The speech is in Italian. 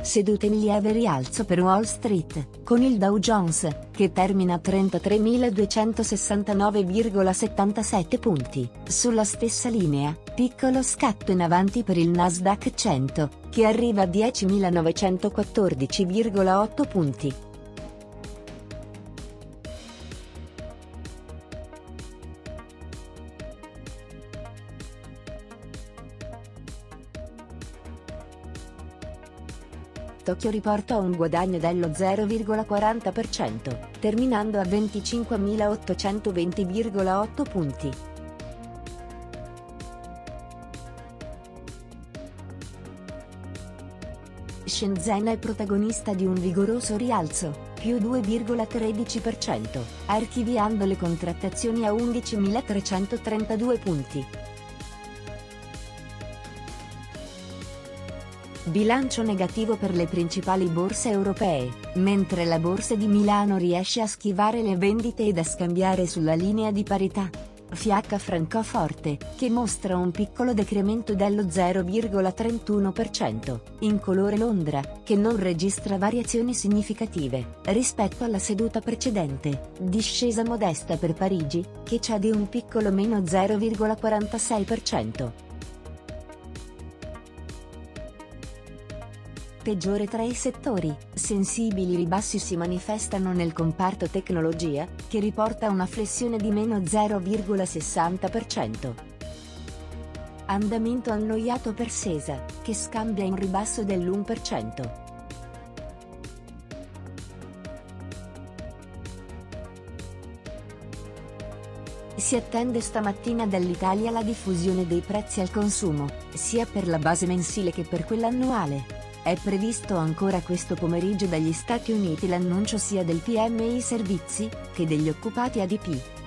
Sedute in lieve rialzo per Wall Street, con il Dow Jones, che termina a 33.269,77 punti. Sulla stessa linea, piccolo scatto in avanti per il Nasdaq 100, che arriva a 10.914,8 punti. Tokyo riporta un guadagno dello 0,40%, terminando a 25.820,8 punti. Shenzhen è protagonista di un vigoroso rialzo, più 2,13%, archiviando le contrattazioni a 11.332 punti. Bilancio negativo per le principali borse europee, mentre la borsa di Milano riesce a schivare le vendite ed a scambiare sulla linea di parità. Fiacca Francoforte, che mostra un piccolo decremento dello 0,31%, incolore Londra, che non registra variazioni significative rispetto alla seduta precedente, discesa modesta per Parigi, che cede un piccolo meno 0,46%. Peggiore tra i settori, sensibili ribassi si manifestano nel comparto tecnologia, che riporta una flessione di meno 0,60%. Andamento annoiato per Sesa, che scambia in ribasso dell'1%. Si attende stamattina dall'Italia la diffusione dei prezzi al consumo, sia per la base mensile che per quella annuale. È previsto ancora questo pomeriggio dagli Stati Uniti l'annuncio sia del PMI Servizi, che degli occupati ADP.